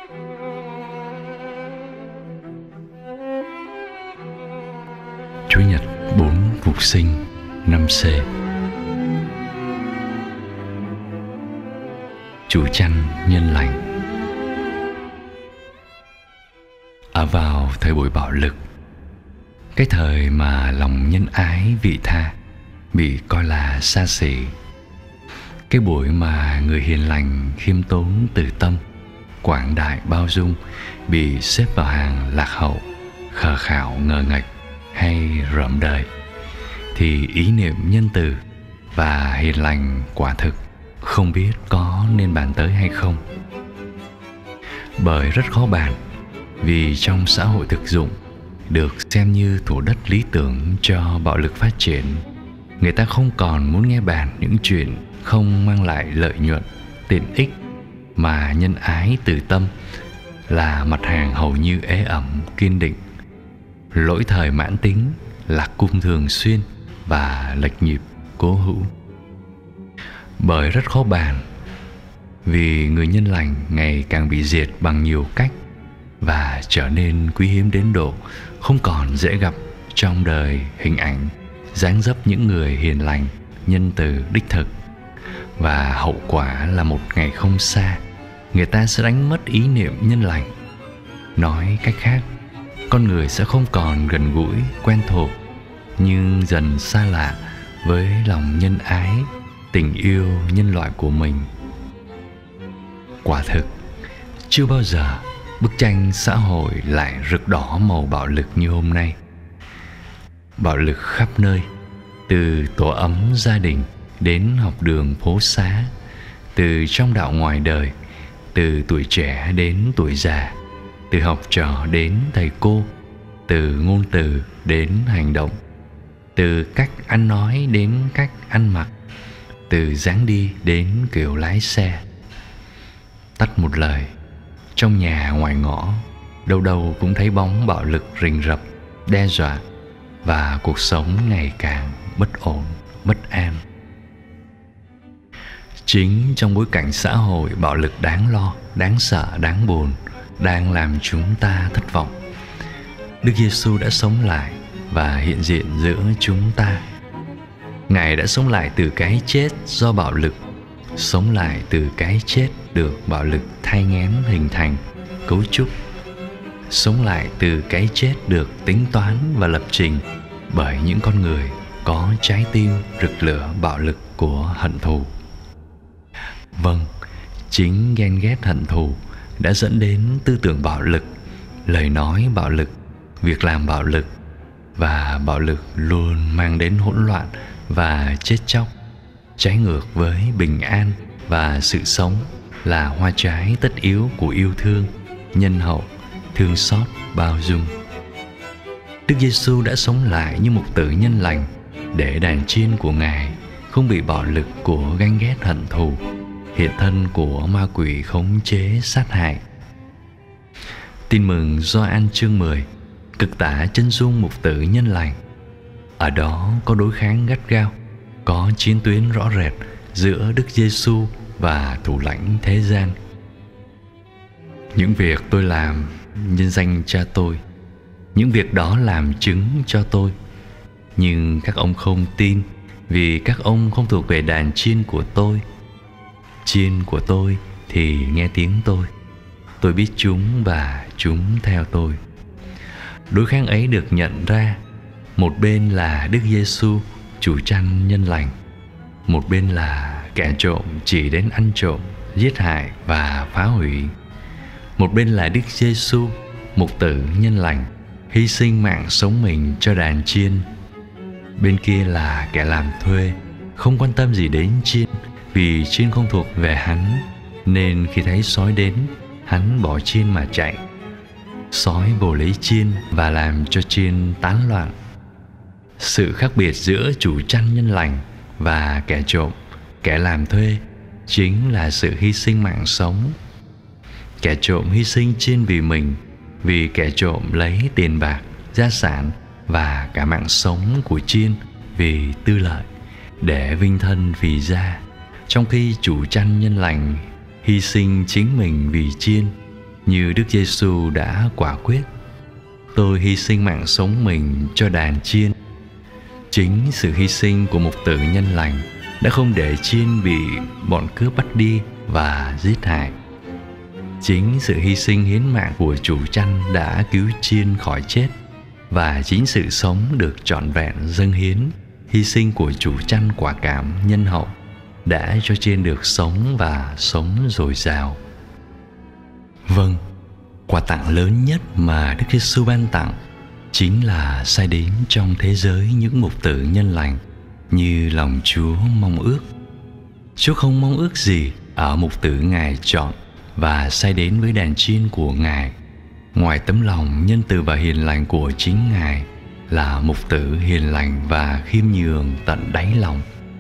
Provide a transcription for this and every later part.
Chủ nhật 4 Phục sinh 5C. Chủ Chăn Nhân Lành. Ở vào thời buổi bạo lực, cái thời mà lòng nhân ái vị tha bị coi là xa xỉ, cái buổi mà người hiền lành, khiêm tốn, từ tâm, quảng đại, bao dung bị xếp vào hàng lạc hậu, khờ khạo, ngờ nghệch hay rợm đời, thì ý niệm nhân từ và hiền lành quả thực không biết có nên bàn tới hay không. Bởi rất khó bàn, vì trong xã hội thực dụng được xem như thổ đất lý tưởng cho bạo lực phát triển, người ta không còn muốn nghe bàn những chuyện không mang lại lợi nhuận, tiện ích, mà nhân ái từ tâm là mặt hàng hầu như ế ẩm, kiên định. Lỗi thời mãn tính, lạc cung thường xuyên và lệch nhịp cố hữu. Bởi rất khó bàn, vì người nhân lành ngày càng bị diệt bằng nhiều cách và trở nên quý hiếm đến độ không còn dễ gặp trong đời hình ảnh dáng dấp những người hiền lành, nhân từ đích thực. Và hậu quả là một ngày không xa, người ta sẽ đánh mất ý niệm nhân lành. Nói cách khác, con người sẽ không còn gần gũi, quen thuộc, nhưng dần xa lạ với lòng nhân ái, tình yêu nhân loại của mình. Quả thực, chưa bao giờ bức tranh xã hội lại rực đỏ màu bạo lực như hôm nay. Bạo lực khắp nơi, từ tổ ấm gia đình đến học đường phố xá, từ trong đạo ngoài đời, từ tuổi trẻ đến tuổi già, từ học trò đến thầy cô, từ ngôn từ đến hành động, từ cách ăn nói đến cách ăn mặc, từ dáng đi đến kiểu lái xe. Tắt một lời, trong nhà ngoài ngõ, đâu đâu cũng thấy bóng bạo lực rình rập, đe dọa, và cuộc sống ngày càng bất ổn, bất an. Chính trong bối cảnh xã hội bạo lực đáng lo, đáng sợ, đáng buồn đang làm chúng ta thất vọng, Đức Giêsu đã sống lại và hiện diện giữa chúng ta. Ngài đã sống lại từ cái chết do bạo lực, sống lại từ cái chết được bạo lực thai nghén hình thành, cấu trúc, sống lại từ cái chết được tính toán và lập trình bởi những con người có trái tim rực lửa bạo lực của hận thù. Vâng, chính ghen ghét hận thù đã dẫn đến tư tưởng bạo lực, lời nói bạo lực, việc làm bạo lực, và bạo lực luôn mang đến hỗn loạn và chết chóc, trái ngược với bình an và sự sống là hoa trái tất yếu của yêu thương, nhân hậu, thương xót, bao dung. Đức Giêsu đã sống lại như mục tử nhân lành để đàn chiên của Ngài không bị bạo lực của ganh ghét hận thù, hiện thân của ma quỷ khống chế sát hại. Tin mừng Gioan chương 10 cực tả chân dung mục tử nhân lành. Ở đó có đối kháng gắt gao, có chiến tuyến rõ rệt giữa Đức Giêsu và thủ lãnh thế gian. Những việc tôi làm nhân danh Cha tôi, những việc đó làm chứng cho tôi. Nhưng các ông không tin, vì các ông không thuộc về đàn chiên của tôi. Chiên của tôi thì nghe tiếng tôi biết chúng và chúng theo tôi. Đối kháng ấy được nhận ra, một bên là Đức Giêsu, chủ chăn nhân lành, một bên là kẻ trộm chỉ đến ăn trộm, giết hại và phá hủy. Một bên là Đức Giêsu, mục tử nhân lành, hy sinh mạng sống mình cho đàn chiên. Bên kia là kẻ làm thuê, không quan tâm gì đến chiên, vì chiên không thuộc về hắn, nên khi thấy sói đến, hắn bỏ chiên mà chạy. Sói vồ lấy chiên và làm cho chiên tán loạn. Sự khác biệt giữa chủ chăn nhân lành và kẻ trộm, kẻ làm thuê chính là sự hy sinh mạng sống. Kẻ trộm hy sinh chiên vì mình, vì kẻ trộm lấy tiền bạc, gia sản và cả mạng sống của chiên vì tư lợi, để vinh thân vì gia. Trong khi chủ chăn nhân lành hy sinh chính mình vì chiên, như Đức Giêsu đã quả quyết: tôi hy sinh mạng sống mình cho đàn chiên. Chính sự hy sinh của mục tử Nhân Lành đã không để chiên bị bọn cướp bắt đi và giết hại. Chính sự hy sinh hiến mạng của chủ chăn đã cứu chiên khỏi chết, và chính sự sống được trọn vẹn dâng hiến, hy sinh của chủ chăn quả cảm nhân hậu đã cho chiên được sống và sống dồi dào. Vâng, quà tặng lớn nhất mà Đức Giêsu ban tặng chính là sai đến trong thế giới những mục tử nhân lành như lòng Chúa mong ước. Chúa không mong ước gì ở mục tử Ngài chọn và sai đến với đàn chiên của Ngài, ngoài tấm lòng nhân từ và hiền lành của chính Ngài là mục tử hiền lành và khiêm nhường tận đáy lòng.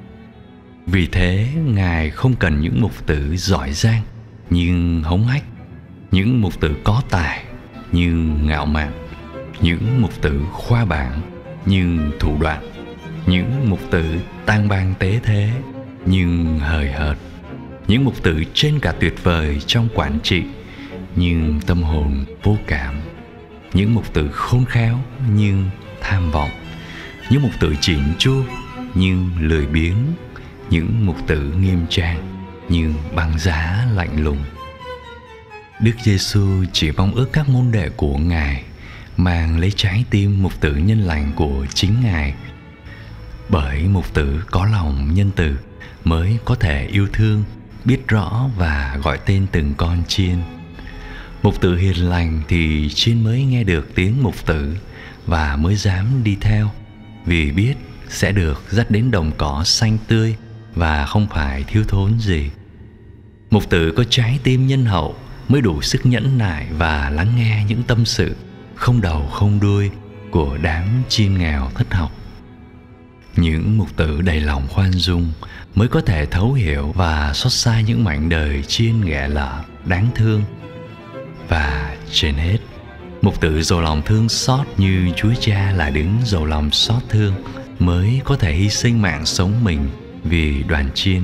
Vì thế, Ngài không cần những mục tử giỏi giang nhưng hống hách, những mục tử có tài nhưng ngạo mạn, những mục tử khoa bảng nhưng thủ đoạn, những mục tử tang bang tế thế nhưng hời hợt, những mục tử trên cả tuyệt vời trong quản trị nhưng tâm hồn vô cảm, những mục tử khôn khéo nhưng tham vọng, những mục tử chỉn chu nhưng lười biếng, những mục tử nghiêm trang nhưng băng giá lạnh lùng. Đức Giêsu chỉ mong ước các môn đệ của Ngài mang lấy trái tim mục tử nhân lành của chính Ngài, bởi mục tử có lòng nhân từ mới có thể yêu thương, biết rõ và gọi tên từng con chiên. Mục tử hiền lành thì chiên mới nghe được tiếng mục tử và mới dám đi theo, vì biết sẽ được dắt đến đồng cỏ xanh tươi và không phải thiếu thốn gì. Mục tử có trái tim nhân hậu mới đủ sức nhẫn nại và lắng nghe những tâm sự không đầu không đuôi của đám chiên nghèo thất học. Những mục tử đầy lòng khoan dung mới có thể thấu hiểu và xót xa những mảnh đời chiên ghẻ lở đáng thương. Và trên hết, mục tử giàu lòng thương xót như Chúa Cha là đấng giàu lòng xót thương mới có thể hy sinh mạng sống mình vì đoàn chiên.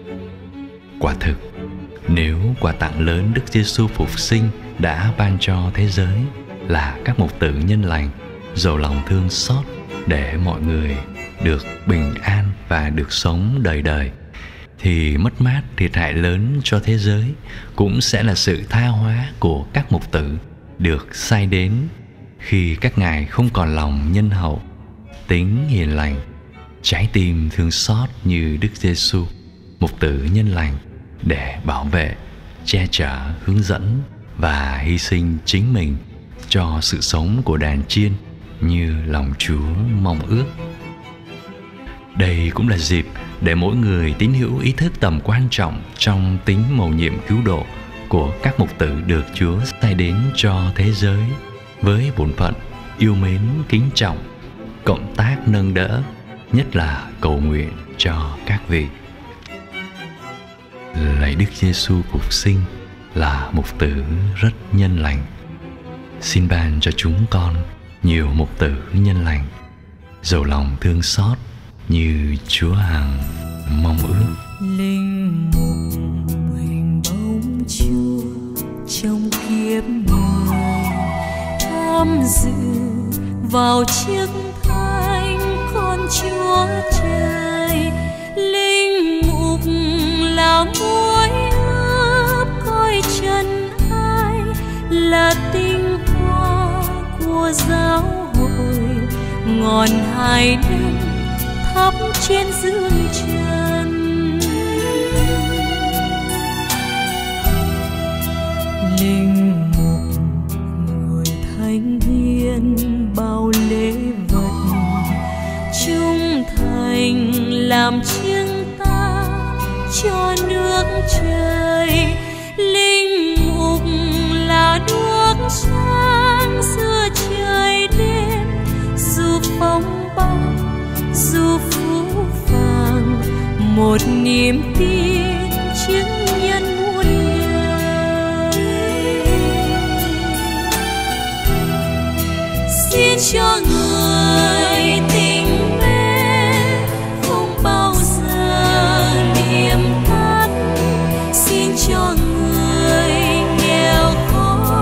Quả thực, nếu quà tặng lớn Đức Giêsu phục sinh đã ban cho thế giới là các mục tử nhân lành giàu lòng thương xót để mọi người được bình an và được sống đời đời, thì mất mát thiệt hại lớn cho thế giới cũng sẽ là sự tha hóa của các mục tử được sai đến khi các ngài không còn lòng nhân hậu, tính hiền lành, trái tim thương xót như Đức Giêsu, mục tử nhân lành, để bảo vệ, che chở, hướng dẫn và hy sinh chính mình cho sự sống của đàn chiên như lòng Chúa mong ước. Đây cũng là dịp để mỗi người tín hữu ý thức tầm quan trọng trong tính mầu nhiệm cứu độ của các mục tử được Chúa sai đến cho thế giới, với bổn phận yêu mến, kính trọng, cộng tác nâng đỡ, nhất là cầu nguyện cho các vị. Lạy Đức Giêsu phục sinh là mục tử rất nhân lành, xin ban cho chúng con nhiều mục tử nhân lành, giàu lòng thương xót như Chúa hằng mong ước. Linh mục hình bóng Chúa trong kiếp người, tham dự vào chiếc thánh con Chúa Trời. Linh mục là muối ướp coi trần ai, là tinh hoa của giáo hội, ngọn hải đăng thắp trên dương trần. Linh mục người thánh hiến bao lễ vật, trung thành làm chiêng ta cho nước trời. Linh mục là đuốc sáng giữa trời đêm, dù phong ba dù phũ phàng, một niềm tin chứng nhân muôn đời. Xin cho người tình mến không bao giờ liệm tắt, xin cho người nghèo khó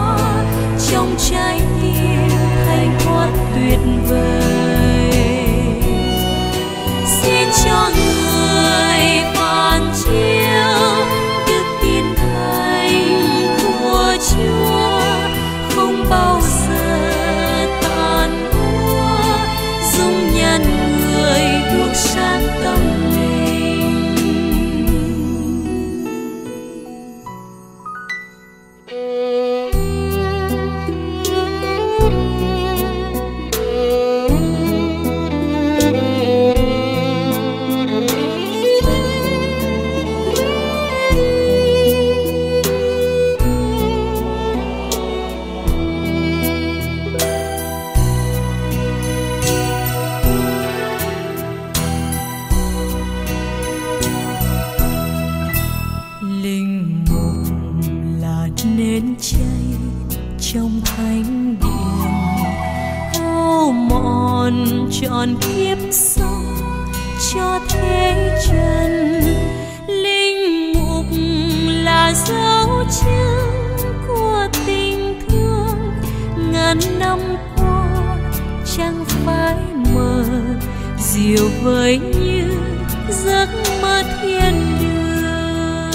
trong thánh điện, hao mòn trọn kiếp sống cho thế trần. Linh mục là dấu chứng của tình thương, ngàn năm qua chẳng phải mờ, diệu vời như giấc mơ thiên đường.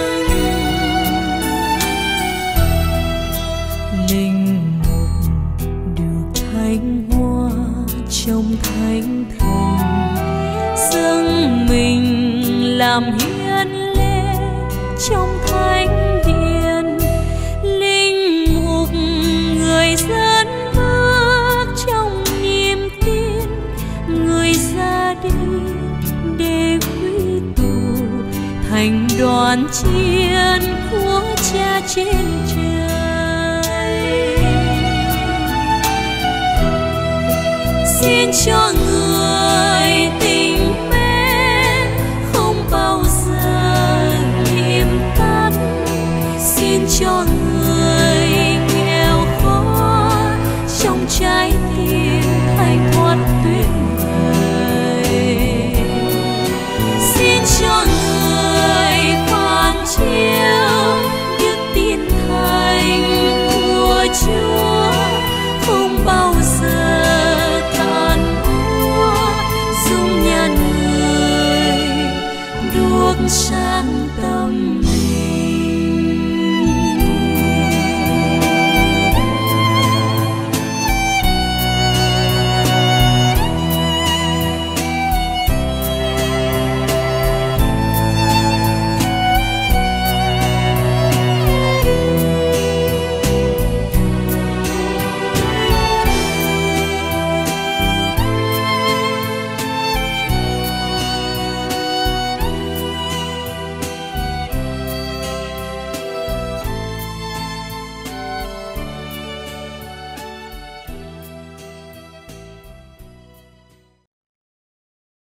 Linh mục được thánh hoa trong thánh thần, dâng mình làm hiến lễ trong thánh điện. Linh mục người dẫn bước trong niềm tin, người ra đi để quy tụ thành đoàn chiên của Cha trên trời. Xin cho người tình mến không bao giờ im tắt, xin cho người nghèo khó trong trái tim thanh thoát tuyệt vời. Xin cho người phản chiếu đức tin thành của Chúa không bao giờ tàn úa, dung nhan người ĐUṯ SÁNG